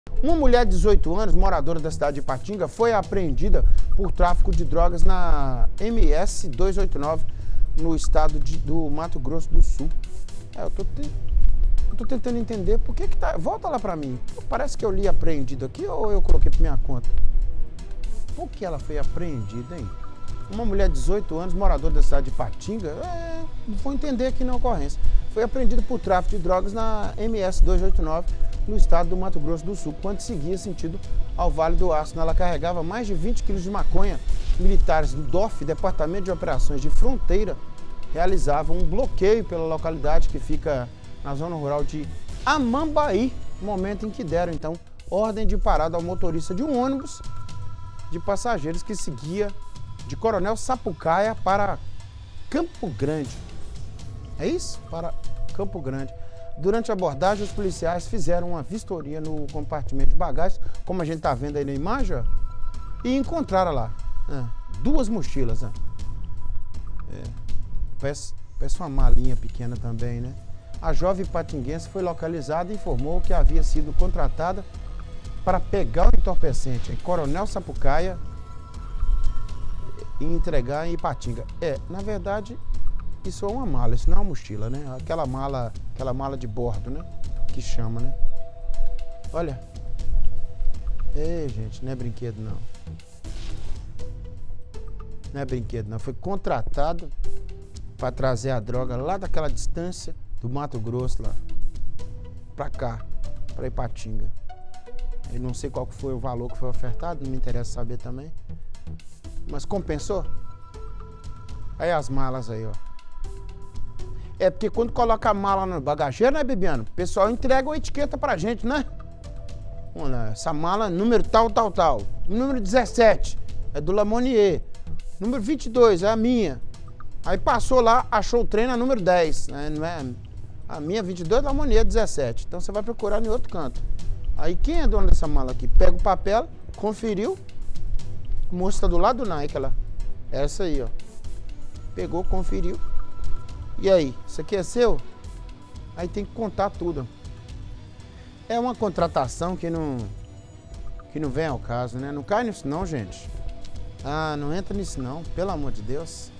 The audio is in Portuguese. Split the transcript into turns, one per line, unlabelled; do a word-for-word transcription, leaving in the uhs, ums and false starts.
Uma mulher de dezoito anos, moradora da cidade de Ipatinga, foi apreendida por tráfico de drogas na M S duzentos e oitenta e nove, no estado de, do Mato Grosso do Sul. É, eu tô, te, eu tô tentando entender por que que tá... Volta lá pra mim. Parece que eu li apreendido aqui ou eu coloquei pra minha conta? Por que ela foi apreendida, hein? Uma mulher de dezoito anos, moradora da cidade de Ipatinga, é, vou entender aqui na ocorrência, foi apreendida por tráfico de drogas na M S duzentos e oitenta e nove, no estado do Mato Grosso do Sul, quando seguia sentido ao Vale do Aço. Ela carregava mais de vinte quilos de maconha. Militares do D O F, Departamento de Operações de Fronteira, realizavam um bloqueio pela localidade que fica na zona rural de Amambaí, momento em que deram, então, ordem de parada ao motorista de um ônibus de passageiros que seguia de Coronel Sapucaia para Campo Grande. É isso? Para Campo Grande. Durante a abordagem, os policiais fizeram uma vistoria no compartimento de bagagem, como a gente está vendo aí na imagem, ó, e encontraram lá é, duas mochilas. Ó. É, parece, parece uma malinha pequena também, né? A jovem patinguense foi localizada e informou que havia sido contratada para pegar o entorpecente em Coronel Sapucaia e entregar em Ipatinga. É, na verdade, isso é uma mala, isso não é uma mochila, né? Aquela mala, aquela mala de bordo, né? Que chama, né? Olha. Ei, gente, não é brinquedo, não. Não é brinquedo, não. Foi contratado para trazer a droga lá daquela distância do Mato Grosso, lá, pra cá, pra Ipatinga. Eu não sei qual que foi o valor que foi ofertado, não me interessa saber também. Mas compensou? Aí as malas aí, ó. É porque quando coloca a mala no bagageiro, né, Bibiano? O pessoal entrega uma etiqueta pra gente, né? Olha, essa mala, número tal, tal, tal. Número dezessete, é do Lamonier. Número vinte e dois, é a minha. Aí passou lá, achou o trem na número dez. Né? Não é? A minha vinte e dois, Lamonier dezessete. Então você vai procurar em outro canto. Aí quem é dono dessa mala aqui? Pega o papel, conferiu. O moço tá do lado do Nike, lá. Essa aí, ó. Pegou, conferiu. E aí, isso aqui é seu? Aí tem que contar tudo. É uma contratação que não, que não vem ao caso, né? Não cai nisso não, gente. Ah, não entra nisso não, pelo amor de Deus.